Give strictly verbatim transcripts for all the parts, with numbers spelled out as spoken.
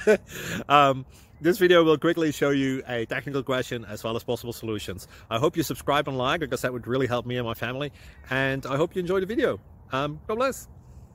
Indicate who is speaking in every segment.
Speaker 1: um, this video will quickly show you a technical question as well as possible solutions. I hope you subscribe and like, because that would really help me and my family. And I hope you enjoy the video. Um, God bless.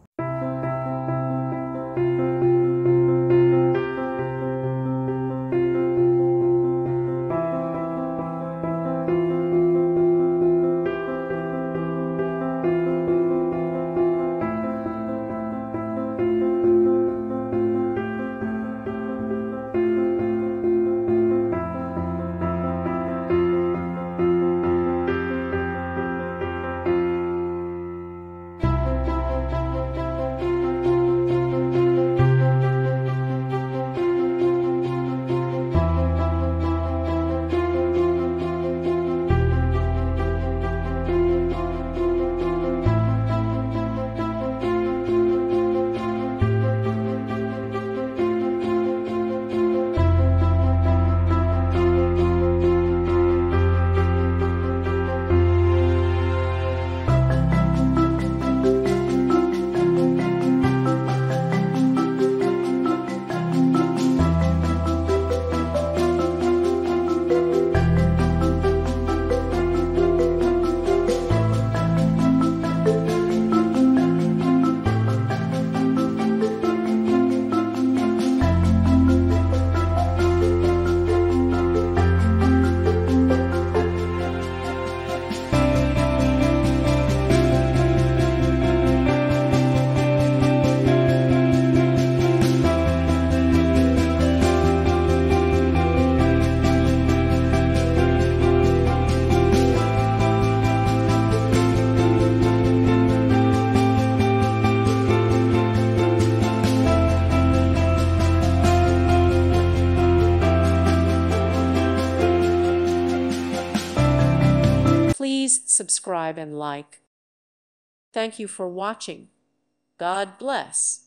Speaker 2: Please subscribe and like. Thank you for watching. God bless.